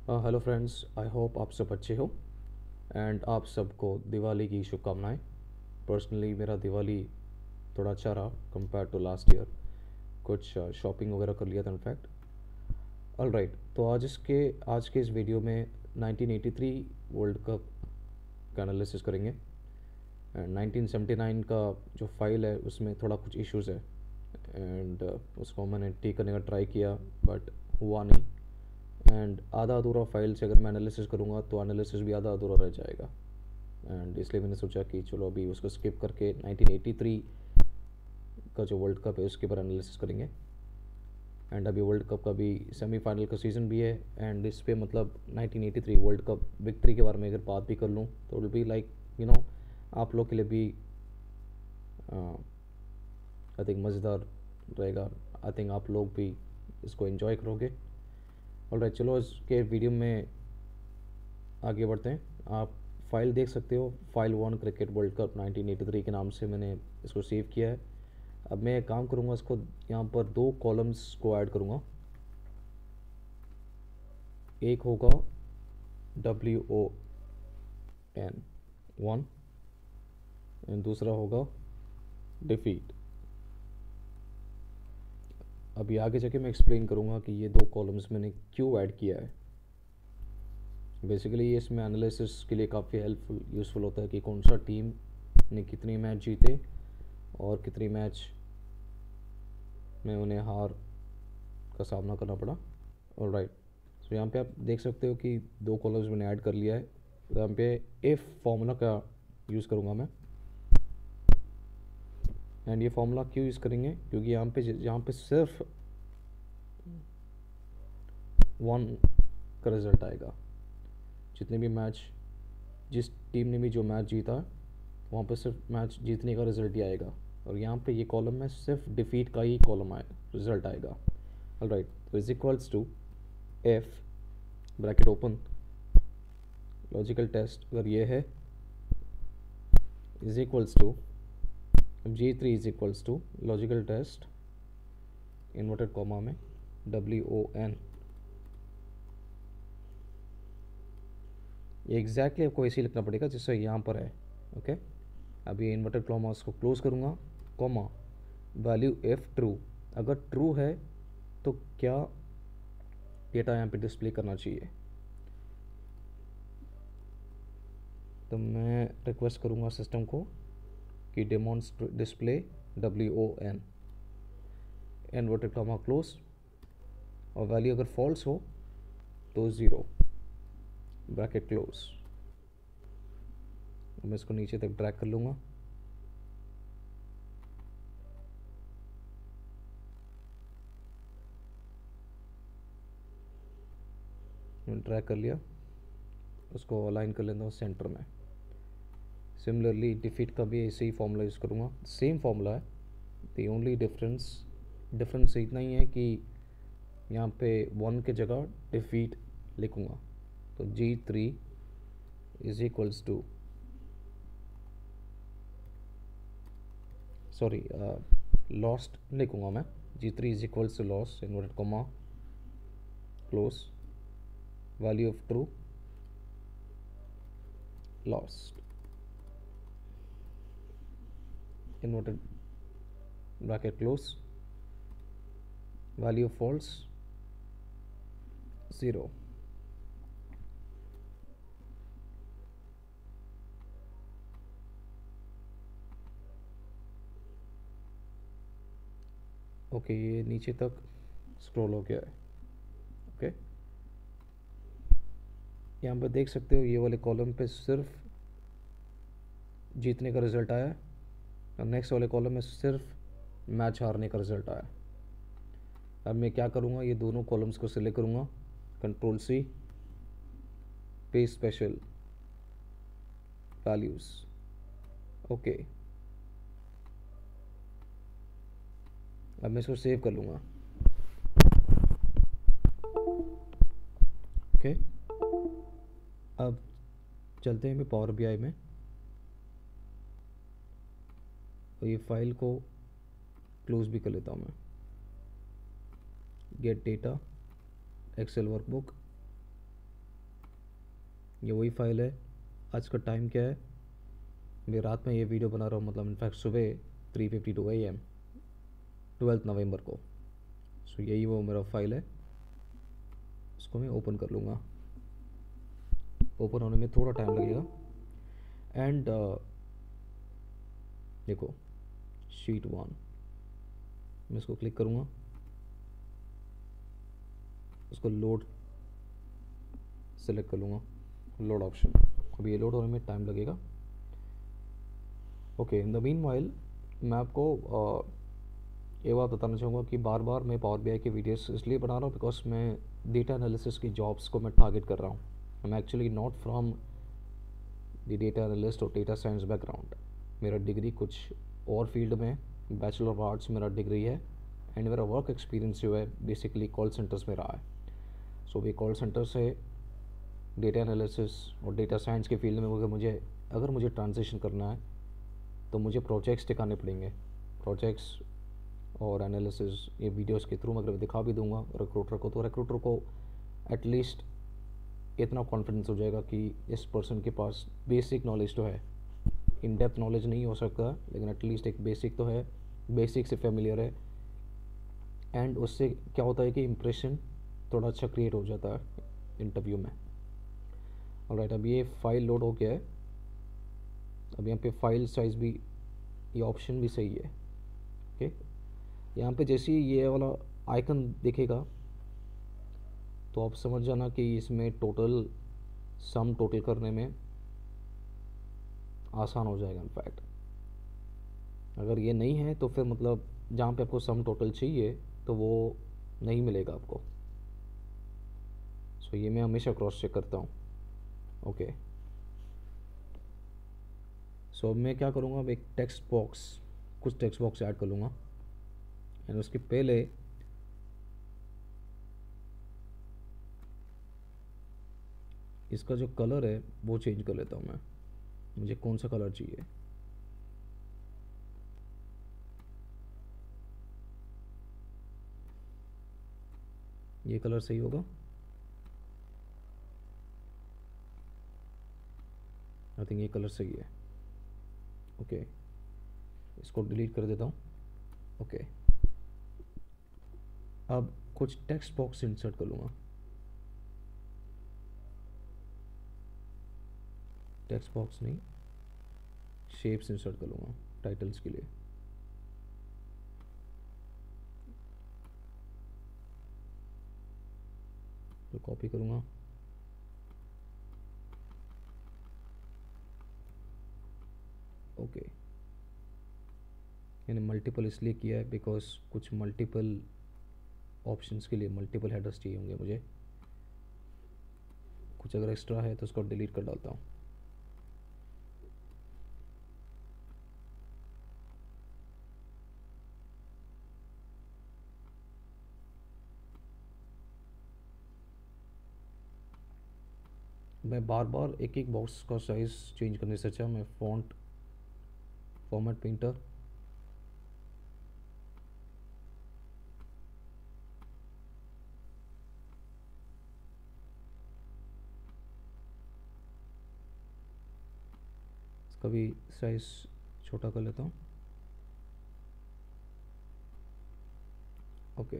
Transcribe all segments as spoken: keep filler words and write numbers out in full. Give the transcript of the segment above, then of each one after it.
Hello friends, I hope आप सब अच्छे हो एंड आप सबको दिवाली की शुभकामनाएं। पर्सनली मेरा दिवाली थोड़ा अच्छा रहा कंपेयर टू लास्ट ईयर। कुछ शॉपिंग वगैरह कर लिया था इनफैक्ट। ऑल राइट, तो आज इसके आज के इस वीडियो में nineteen eighty three world cup का एनालिसिस करेंगे एंड नाइनटीन सेवेंटी नाइन का जो फाइल है उसमें थोड़ा कुछ इश्यूज़ है एंड उसको मैंने ठीक करने का ट्राई किया बट हुआ नहीं। एंड आधा अधूरा फाइल से अगर मैं एनालिसिस करूँगा तो एनालिसिस भी आधा अधूरा रह जाएगा एंड इसलिए मैंने सोचा कि चलो अभी उसको स्किप करके नाइनटीन एटी थ्री का जो वर्ल्ड कप है उसके ऊपर एनालिसिस करेंगे। एंड अभी वर्ल्ड कप का भी सेमीफाइनल का सीज़न भी है एंड इस पे मतलब nineteen eighty three world cup victory के बारे में अगर बात भी कर लूँ तो will be like you know आप लोग के लिए भी आई थिंक मज़ेदार रहेगा। आई थिंक आप लोग भी इसको एंजॉय करोगे। ऑलराइट, चलो इसके वीडियो में आगे बढ़ते हैं। आप फाइल देख सकते हो, file one cricket world cup nineteen eighty three के नाम से मैंने इसको सेव किया है। अब मैं एक काम करूँगा, इसको यहाँ पर दो कॉलम्स को ऐड करूँगा। एक होगा W O N one and दूसरा होगा डिफीट। अभी आगे जाके मैं एक्सप्लेन करूँगा कि ये दो कॉलम्स मैंने क्यों ऐड किया है। बेसिकली ये इसमें एनालिसिस के लिए काफ़ी हेल्पफुल यूज़फुल होता है कि कौन सा टीम ने कितनी मैच जीते और कितनी मैच में उन्हें हार का सामना करना पड़ा। और राइट, तो यहाँ पे आप देख सकते हो कि दो कॉलम्स मैंने ऐड कर लिया है। तो यहाँ पे इफ़ फार्मूला का यूज़ करूँगा मैं। एंड ये फार्मूला क्यों यूज़ करेंगे, क्योंकि यहाँ पे यहाँ पे सिर्फ वन का रिज़ल्ट आएगा। जितने भी मैच, जिस टीम ने भी जो मैच जीता वहाँ पे सिर्फ मैच जीतने का रिज़ल्ट ही आएगा। और यहाँ पे ये कॉलम में सिर्फ डिफीट का ही कॉलम आए रिज़ल्ट आएगा। ऑल राइट, तो is equals to F bracket open logical test अगर ये है is equals to G three is equals to logical test inverted comma में डब्ल्यू ओ एन। ये एग्जैक्टली आपको ऐसे ही लिखना पड़ेगा जैसे यहाँ पर है। ओके, अब ये इन्वर्टेड कॉमास को क्लोज करूँगा, कॉमा वैल्यू एफ ट्रू। अगर ट्रू है तो क्या डेटा यहाँ पे डिस्प्ले करना चाहिए। तो मैं रिक्वेस्ट करूँगा सिस्टम को कि demonstrate display W O N inverted comma close, और वैल्यू अगर फॉल्स हो तो ज़ीरो ब्रैकेट क्लोज। मैं इसको नीचे तक ड्रैग कर लूँगा। ड्रैग कर लिया, उसको अलाइन कर लेता हूँ सेंटर में। सिमिलरली डिफीट का भी ऐसे ही फॉर्मूला यूज़ करूँगा, सेम फॉर्मूला है। द ओनली डिफरेंस डिफरेंस इतना ही है कि यहाँ पे वन के जगह डिफीट लिखूँगा। तो G three is equals to sorry lost लिखूँगा मैं। G three is equals to loss inverted comma close value of true lost inverted bracket close value of false zero. Okay, ये नीचे तक स्क्रॉल हो गया है। ओके, यहाँ पर देख सकते हो ये वाले कॉलम पे सिर्फ जीतने का रिज़ल्ट आया और नेक्स्ट वाले कॉलम में सिर्फ मैच हारने का रिज़ल्ट आया। अब मैं क्या करूँगा, ये दोनों कॉलम्स को सिलेक्ट करूँगा, control C, paste special values. Okay, अब मैं इसको सेव कर लूँगा। ओके, अब चलते हैं पावर बी आई में और ये फाइल को क्लोज भी कर लेता हूँ मैं। गेट डेटा एक्सेल वर्कबुक ये वही फाइल है। आज का टाइम क्या है, मैं रात में ये वीडियो बना रहा हूँ, मतलब इनफैक्ट सुबह three fifty two A M twelfth नवंबर को। सो यही वो मेरा फाइल है, इसको मैं ओपन कर लूँगा। ओपन होने में थोड़ा टाइम लगेगा। एंड uh, देखो शीट वन, मैं इसको क्लिक करूँगा, इसको लोड सेलेक्ट कर लूँगा, लोड ऑप्शन। अभी ये लोड होने में टाइम लगेगा। Okay, in the meanwhile मैं आपको uh, ये बात बताना चाहूँगा कि बार बार मैं पावर बी आई की वीडियोस इसलिए बना रहा हूँ बिकॉज मैं डेटा एनालिसिस की जॉब्स को मैं टारगेट कर रहा हूँ। I am actually not from the data analyst और डेटा साइंस बैकग्राउंड। मेरा डिग्री कुछ और फील्ड में, बैचलर ऑफ आर्ट्स मेरा डिग्री है। एंड मेरा वर्क एक्सपीरियंस जो है बेसिकली कॉल सेंटर्स में रहा है। सो so, ये कॉल सेंटर से डेटा एनालिसिस और डेटा साइंस के फील्ड में अगर मुझे अगर मुझे ट्रांजिशन करना है तो मुझे प्रोजेक्ट्स दिखाने पड़ेंगे। प्रोजेक्ट्स और एनालिसिस ये वीडियोस के थ्रू मैं अगर दिखा भी दूंगा रिक्रूटर को, तो रिक्रूटर को एटलीस्ट इतना कॉन्फिडेंस हो जाएगा कि इस पर्सन के पास बेसिक नॉलेज तो है। इन डेप्थ नॉलेज नहीं हो सकता, लेकिन एटलीस्ट एक बेसिक तो है, बेसिक से फेमिलियर है। एंड उससे क्या होता है कि इम्प्रेशन थोड़ा अच्छा क्रिएट हो जाता है इंटरव्यू में। ऑलराइट, अब ये फाइल लोड हो गया है। अब यहाँ पे फाइल साइज भी, ये ऑप्शन भी सही है। ओके, यहाँ पे जैसे ही ये वाला आइकन दिखेगा तो आप समझ जाना कि इसमें टोटल सम टोटल करने में आसान हो जाएगा। इनफैक्ट अगर ये नहीं है तो फिर मतलब जहाँ पे आपको सम टोटल चाहिए तो वो नहीं मिलेगा आपको। सो so, ये मैं हमेशा क्रॉस चेक करता हूँ। ओके, सो अब मैं क्या करूँगा, अब एक टेक्स्ट बॉक्स, कुछ टेक्स्ट बॉक्स ऐड कर लूँगा। एंड उसके पहले इसका जो कलर है वो चेंज कर लेता हूँ मैं। मुझे कौन सा कलर चाहिए, ये कलर सही होगा। आई थिंक ये कलर सही है। ओके, इसको डिलीट कर देता हूँ। ओके, अब कुछ टेक्स्ट बॉक्स इंसर्ट कर लूँगा। टेक्स्ट बॉक्स नहीं, शेप्स इंसर्ट कर लूँगा टाइटल्स के लिए। तो कॉपी करूँगा, ओके। मैंने मल्टीपल इसलिए किया है बिकॉज कुछ मल्टीपल ऑप्शंस के लिए मल्टीपल हेडर्स चाहिए होंगे मुझे। कुछ अगर एक्स्ट्रा है तो उसको डिलीट कर डालता हूँ। मैं बार बार एक एक बॉक्स का साइज़ चेंज करने से अच्छा मैं फॉन्ट फॉर्मेट पेंटर इसका भी साइज़ छोटा कर लेता हूँ। ओके,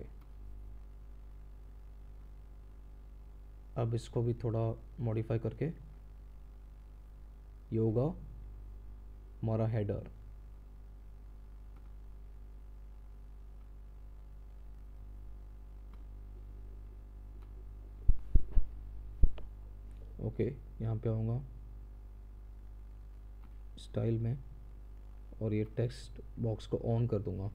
अब इसको भी थोड़ा मॉडिफाई करके ये होगा हमारा हेडर। ओके, यहाँ पे आऊँगा स्टाइल में और ये टेक्स्ट बॉक्स को ऑन कर दूँगा।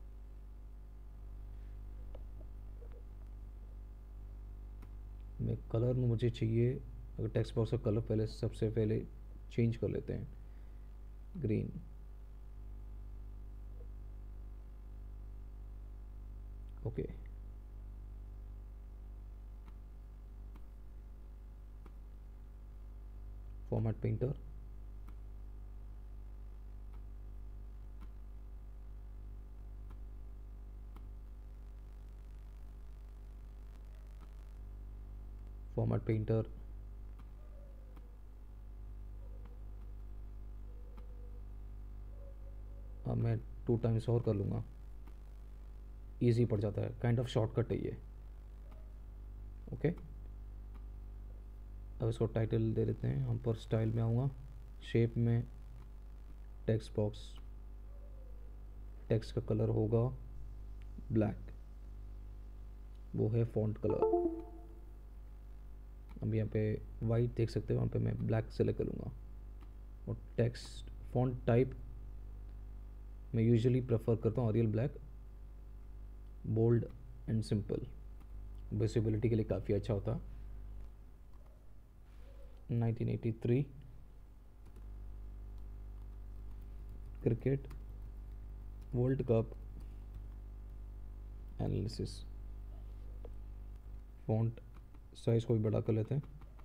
मैं कलर में मुझे चाहिए, अगर टेक्स्ट बॉक्स का कलर पहले सबसे पहले चेंज कर लेते हैं, green. Okay, format painter, format painter मैं टू टाइम्स और कर लूँगा, ईजी पड़ जाता है, काइंड ऑफ शॉर्टकट है ये। ओके, अब इसको टाइटल दे देते हैं। यहाँ पर स्टाइल में आऊँगा, शेप में टेक्स्ट बॉक्स, टेक्स्ट का कलर होगा ब्लैक, वो है फॉन्ट कलर। अब यहाँ पे वाइट देख सकते हो, वहाँ पे मैं ब्लैक सेलेक्ट करूँगा। और टेक्स्ट फॉन्ट टाइप मैं यूजुअली प्रेफर करता हूँ Arial black, bold and simple, visibility के लिए काफ़ी अच्छा होता है। Nineteen eighty three cricket world cup analysis, font size को भी बड़ा कर लेते हैं।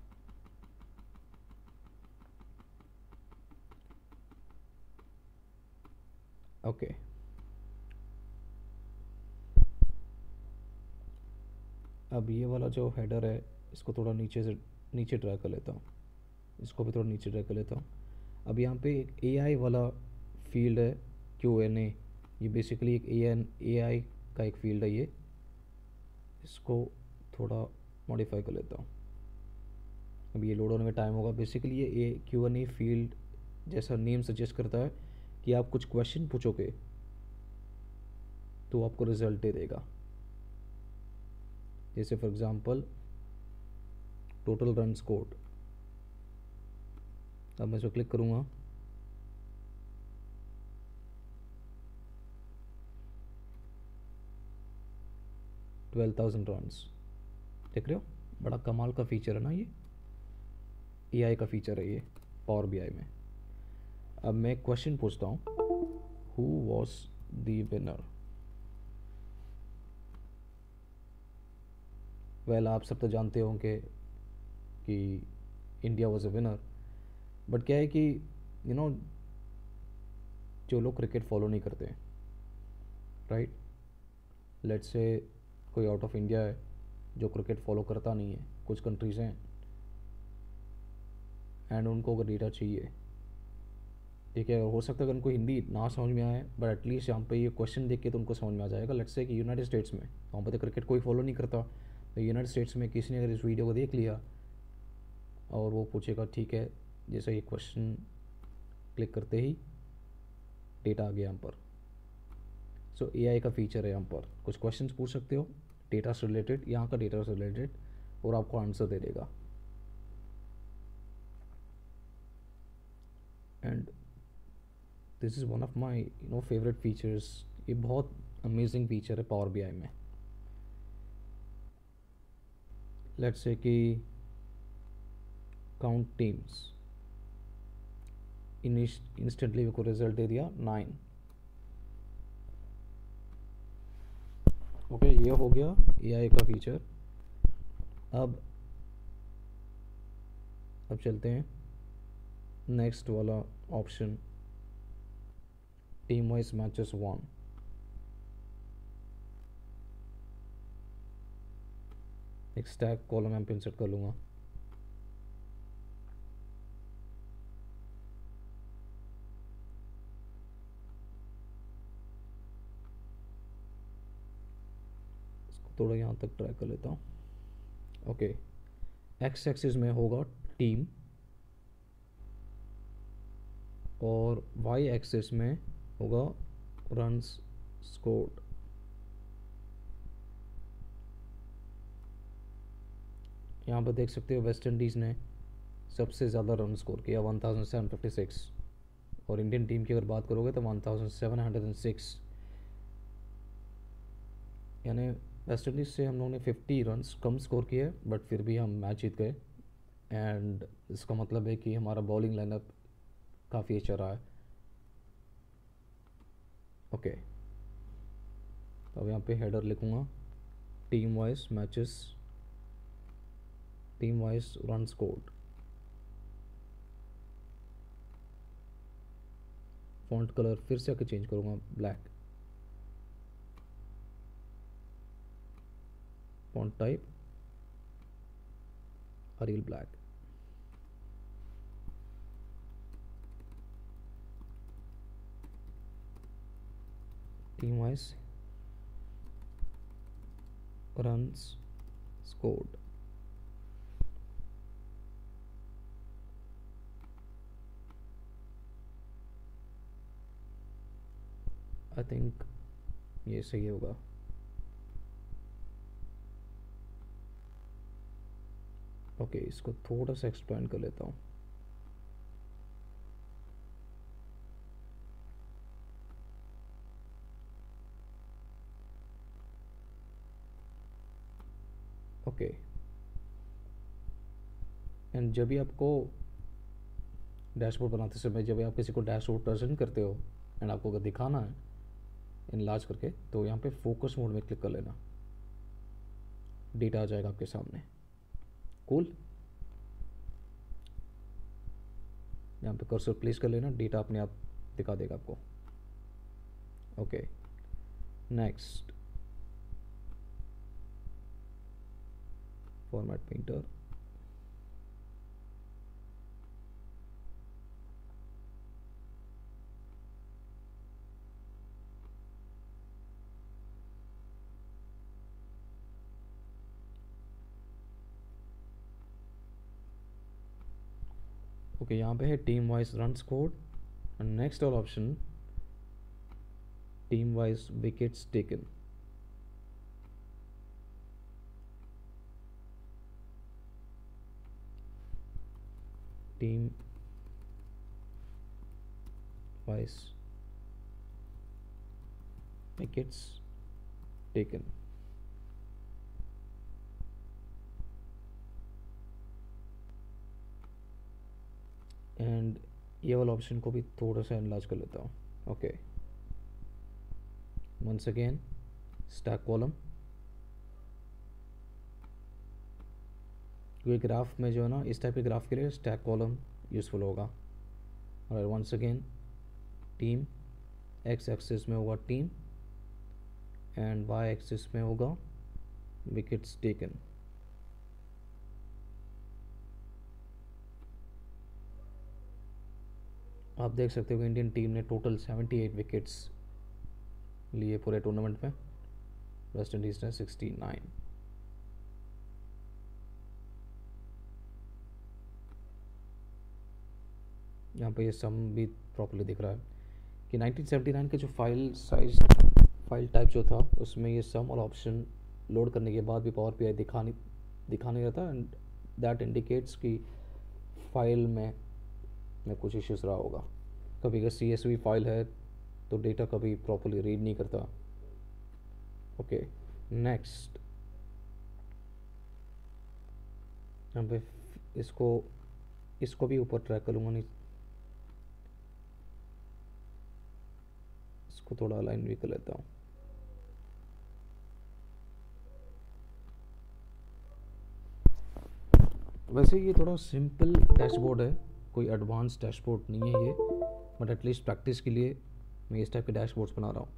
Okay okay. अब ये वाला जो हेडर है इसको थोड़ा नीचे से नीचे ड्रैग कर लेता हूँ, इसको भी थोड़ा नीचे ड्रैग कर लेता हूँ। अब यहाँ पे एक ए आई वाला फील्ड है, क्यू एन ए, ये बेसिकली एक ए एन ए आई का एक फील्ड है ये, इसको थोड़ा मॉडिफाई कर लेता हूँ। अब ये लोड होने में टाइम होगा। बेसिकली ये a Q N A field जैसा नेम सजेस्ट करता है कि आप कुछ क्वेश्चन पूछोगे तो आपको रिजल्ट दे देगा। जैसे for example total run scored, अब मैं इसको क्लिक करूँगा, ट्वेल्व थाउजेंड रन्स, देख रहे हो, बड़ा कमाल का फीचर है ना, ये ए आई का फीचर है ये पावर बी आई में। अब मैं क्वेश्चन पूछता हूँ, who was the winner. Well आप सब तो जानते होंगे कि India was a winner, but क्या है कि यू नो जो लोग क्रिकेट फॉलो नहीं करते हैं, राइट, लेट्स से कोई आउट ऑफ इंडिया है जो क्रिकेट फॉलो करता नहीं है, कुछ कंट्रीज़ हैं एंड उनको अगर डेटा चाहिए, ठीक है, हो सकता है कि उनको हिंदी ना समझ में आए, बट एटलीस्ट यहाँ पे ये क्वेश्चन देख के तो उनको समझ में आ जाएगा। लेट्स से कि यूनाइटेड स्टेट्स में, वहाँ पर तो क्रिकेट कोई फॉलो नहीं करता, तो यूनाइटेड स्टेट्स में किसी ने अगर इस वीडियो को देख लिया और वो पूछेगा, ठीक है, जैसे ये क्वेश्चन क्लिक करते ही डेटा आ गया यहाँ पर। सो ए आई का फीचर है, यहाँ पर कुछ क्वेश्चन पूछ सकते हो डेटा से रिलेटेड, यहाँ का डेटा से रिलेटेड, और आपको आंसर दे देगा। And this is one of my you know favourite features, ये बहुत अमेजिंग फीचर है पावर बी आई में। लेट्स से कि काउंट टीम्स, इंस्टेंटली मेरे को रिजल्ट दे दिया नाइन। ओके okay, ये हो गया ए आई का फीचर। अब अब चलते हैं नेक्स्ट वाला option, team wise matches won. एक स्टैक कॉलम यहाँ पे इंसर्ट कर लूँगा। इसको थोड़ा यहाँ तक ट्रैक कर लेता हूँ। ओके, एक्स एक्सिस में होगा टीम और वाई एक्सिस में होगा रन्स स्कोर्ड। यहाँ पर देख सकते हो वेस्ट इंडीज़ ने सबसे ज़्यादा रन स्कोर किया one thousand seven fifty six, और इंडियन टीम की अगर बात करोगे तो one thousand seven hundred six, यानी वेस्ट इंडीज़ से हम लोगों ने फिफ्टी रन्स कम स्कोर किए, बट फिर भी हम मैच जीत गए। एंड इसका मतलब है कि हमारा बॉलिंग लाइनअप काफ़ी अच्छा रहा है। Okay okay. अब यहाँ पे हेडर लिखूँगा team wise matches, team wise run scored, font colour फिर से आके चेंज करूँगा black, font type Arial black. Team wise runs scored. I think ये सही होगा. ओके okay, इसको थोड़ा सा एक्सपेंड कर लेता हूँ. Okay okay. एंड जब भी आपको डैशबोर्ड बनाते समय, जब भी आप किसी को डैशबोर्ड प्रेजेंट करते हो एंड आपको अगर दिखाना है इनलार्ज करके, तो यहाँ पे फोकस मोड में क्लिक कर लेना. डेटा आ जाएगा आपके सामने. Cool cool. यहाँ पे कर्सर प्लेस कर लेना, डेटा अपने आप दिखा देगा आपको. Okay next format painter. Okay यहाँ पे है team wise runs scored and next और option team wise wickets taken. Team wise wickets taken. And ये वाला ऑप्शन को भी थोड़ा सा एनलार्ज कर लेता हूँ. Okay once again stack column. ये ग्राफ में जो है ना, इस टाइप के ग्राफ के लिए स्टैक कॉलम यूज़फुल होगा. और once again team, X axis में होगा टीम एंड वाई एक्सिस में होगा विकेट्स टेकन. आप देख सकते हो कि इंडियन टीम ने टोटल अठहत्तर विकेट्स लिए पूरे टूर्नामेंट में. वेस्ट इंडीज ने उनहत्तर. यहाँ पे ये सम भी प्रॉपर्ली दिख रहा है कि नाइनटीन सेवेंटी नाइन के जो फाइल साइज फाइल टाइप जो था, उसमें ये सम और ऑप्शन लोड करने के बाद भी पावर पी आई दिखा नहीं दिखा नहीं रहता. एंड दैट इंडिकेट्स कि फाइल में में कुछ इश्यूज रहा होगा. कभी अगर सी एस वी फाइल है तो डेटा कभी प्रॉपर्ली रीड नहीं करता. ओके नेक्स्ट यहाँ पे इसको इसको भी ऊपर ट्रैक कर लूँगा. नहीं, इसको थोड़ा अलाइन भी कर लेता हूँ. वैसे ये थोड़ा सिंपल डैशबोर्ड है, कोई एडवांस डैशबोर्ड नहीं है ये, बट एटलीस्ट प्रैक्टिस के लिए मैं इस टाइप के डैशबोर्ड्स बना रहा हूँ.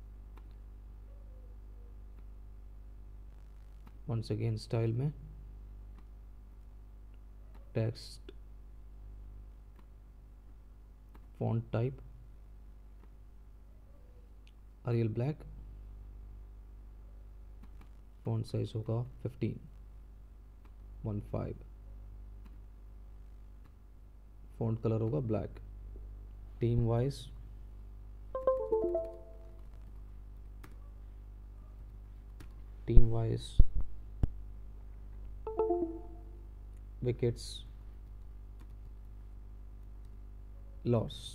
वंस अगेन स्टाइल में text, font type Arial black, font size होगा fifteen one five, font colour होगा black. Team wise team wise wickets lost.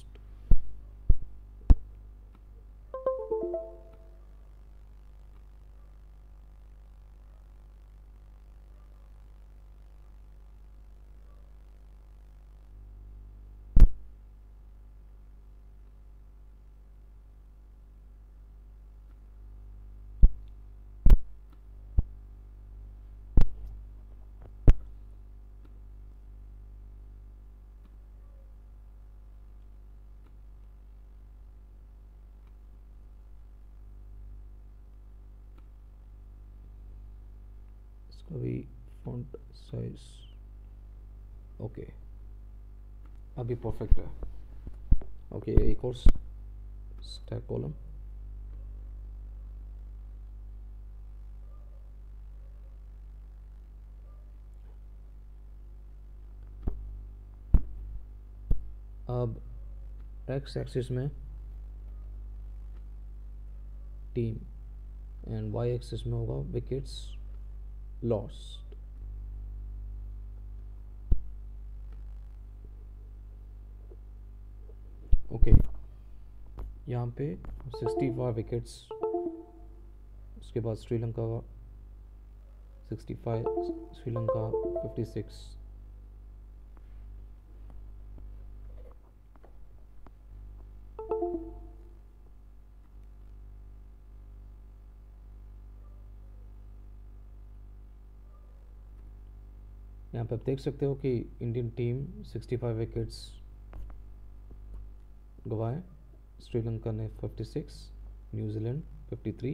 अभी फॉन्ट साइज ओके, अभी परफेक्ट है. ओके एक और स्टैक कॉलम. अब एक्स एक्सिस में टीम एंड वाई एक्सिस में होगा विकेट्स लॉस्ट। ओके, यहाँ पे सिक्सटी फाइव विकेट्स, उसके बाद Sri Lanka sixty five, Sri Lanka fifty six. यहाँ पे आप देख सकते हो कि Indian team sixty five wickets गंवाए, श्रीलंका ने fifty six, New Zealand fifty three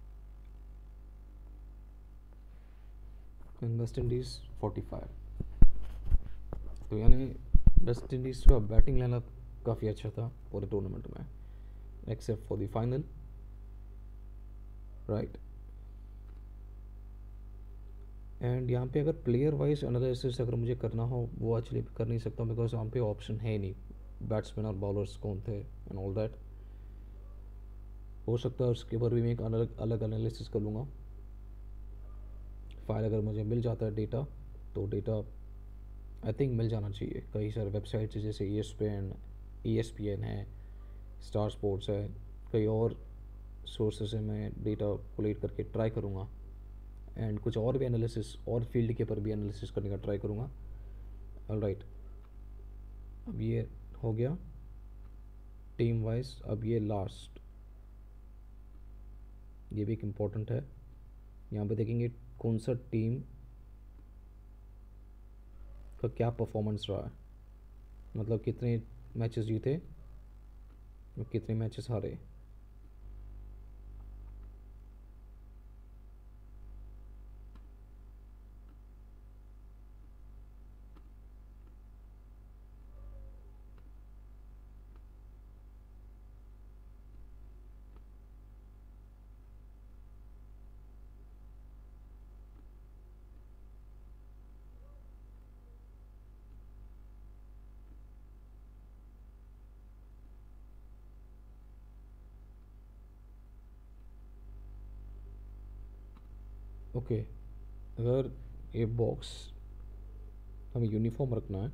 and West Indies forty five. तो यानी वेस्ट इंडीज़ का बैटिंग लाइनअप काफ़ी अच्छा था पूरे टूर्नामेंट में, except for the final, right. And यहाँ पे अगर प्लेयर वाइज एनालिसिस अगर मुझे करना हो वो एक्चुअली कर नहीं सकता, बिकॉज यहाँ पे ऑप्शन है नहीं, बैट्समैन और बॉलर्स कौन थे एंड ऑल दैट। हो सकता है उसके ऊपर भी मैं एक अलग अलग एनालिसिस कर लूँगा। फाइल अगर मुझे मिल जाता है डेटा, तो डेटा आई थिंक मिल जाना चाहिए। कई सारे वेबसाइट्स जैसे E S P N E S P N है, स्टार स्पोर्ट्स है, कई और सोर्सेज से मैं डेटा कोलेक्ट करके ट्राई करूँगा एंड कुछ और भी एनालिसिस और फील्ड के ऊपर भी एनालिसिस करने का ट्राई करूँगा। ऑलराइट, अब ये हो गया टीम वाइज। अब ये लास्ट, ये भी एक इम्पॉर्टेंट है। यहाँ पे देखेंगे कौन सा टीम का क्या परफॉर्मेंस रहा है, मतलब कितने मैचेस जीते और कितने मैचेस हारे। ओके, अगर ये बॉक्स हमें यूनिफॉर्म रखना है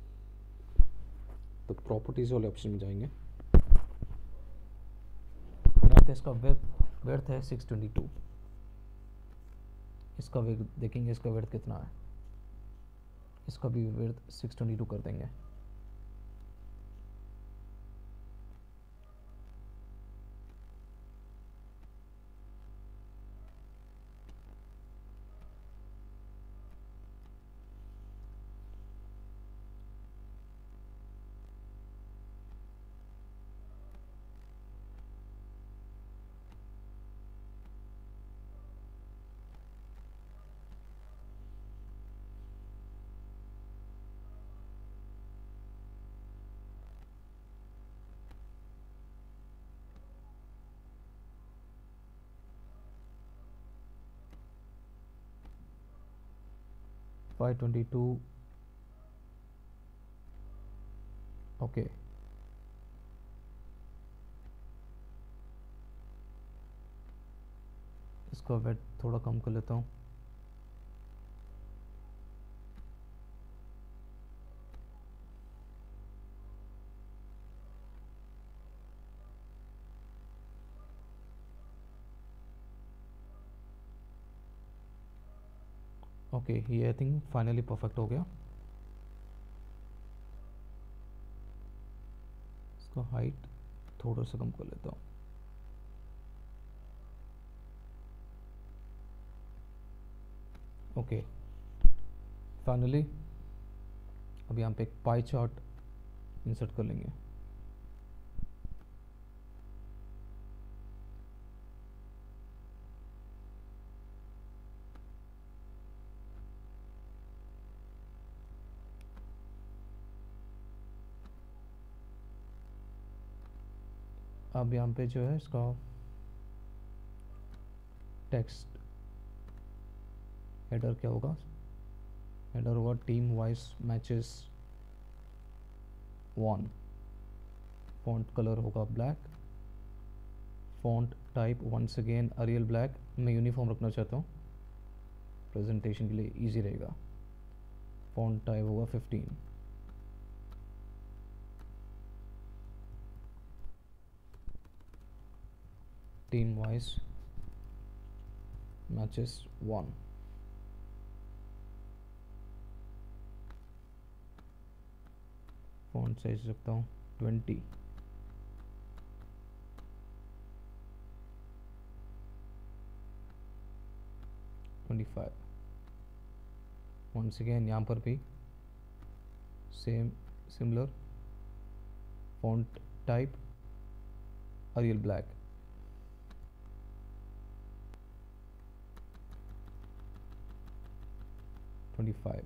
तो प्रॉपर्टीज़ वाले ऑप्शन में जाएंगे। यहाँ पे इसका वेब वर्थ है सिक्स ट्वेंटी टू, इसका वेट देखेंगे, इसका वर्थ कितना है, इसका भी वर्थ सिक्स ट्वेंटी टू कर देंगे। Five twenty two, okay. इसका वेट थोड़ा कम कर लेता हूँ। ओके, ये आई थिंक फाइनली परफेक्ट हो गया। इसका हाइट थोड़ा सा कम कर लेता हूँ। ओके, फाइनली अब यहाँ पे एक पाई चार्ट इंसर्ट कर लेंगे। अब यहाँ पे जो है इसका टेक्स्ट हेडर क्या होगा, हेडर होगा team wise matches one. Font colour होगा black, font type once again Arial black. मैं यूनिफॉर्म रखना चाहता हूँ प्रेजेंटेशन के लिए, इजी रहेगा। फॉन्ट टाइप होगा fifteen. Team wise matches one. Font size रखता हूँ twenty. Twenty five. Once again यहाँ पर भी same similar, font type Arial black. Twenty five.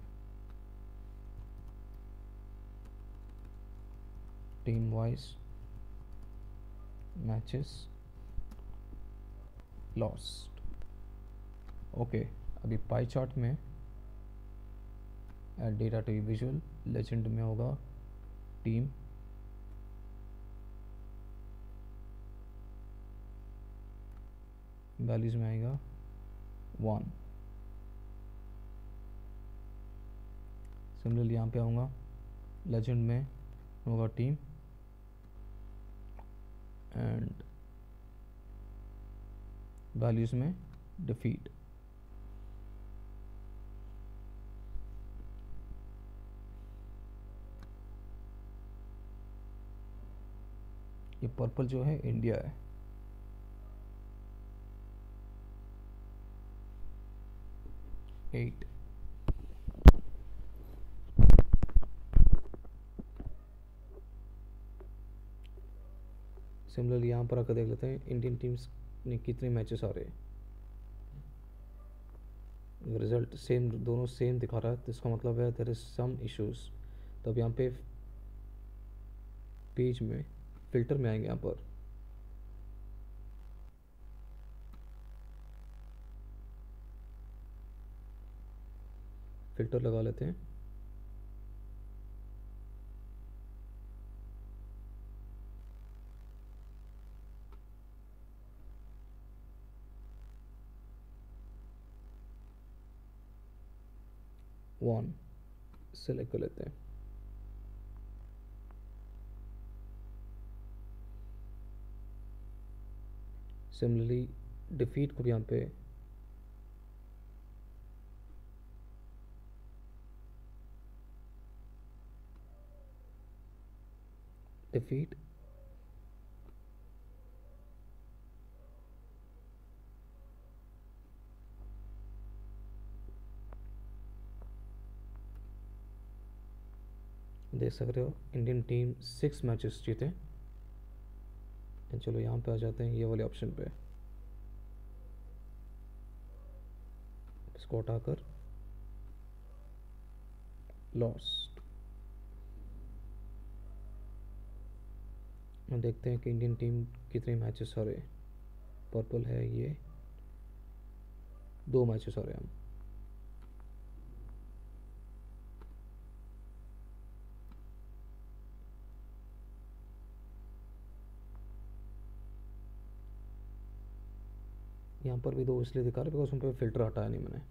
Team wise matches lost. Okay, अभी पाई चार्ट में add data to visual, legend में होगा team, values में आएगा वन। सिमिलरली यहाँ पे आऊँगा, लेजेंड में होगा टीम एंड वैल्यूज में डिफीट। ये पर्पल जो है इंडिया है। एट। सिमिलरली यहाँ पर आकर देख लेते हैं इंडियन टीम्स ने कितने मैचेस आ रहे हैं। रिजल्ट सेम, दोनों सेम दिखा रहा है, तो इसका मतलब है देयर इज सम इश्यूज। तो अब यहाँ पे पेज में फिल्टर में आएंगे, यहाँ पर फिल्टर लगा लेते हैं। वन सेलेक्ट कर लेते हैं। सिमिलरली डिफीट को भी यहाँ पे डिफीट देख सकते हो इंडियन टीम सिक्स मैचेस जीते। चलो यहाँ पे आ जाते हैं ये वाले ऑप्शन पे, इसको हटाकर लॉस्ट। देखते हैं कि इंडियन टीम कितने मैचेस हारे। पर्पल है ये, दो मैचेस हारे हम। यहाँ पर भी दो इसलिए दिखा रहे बिकॉज उन पर फिल्टर हटाया नहीं मैंने।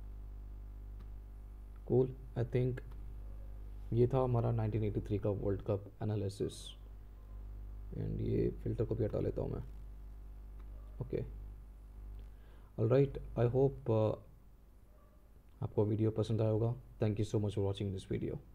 कूल, आई थिंक ये था हमारा नाइनटीन एटी थ्री का वर्ल्ड कप एनालिसिस। एंड ये फिल्टर को भी हटा लेता हूँ मैं। ओके, ऑलराइट, आई होप आपको वीडियो पसंद आया होगा। Thank you so much for watching this video.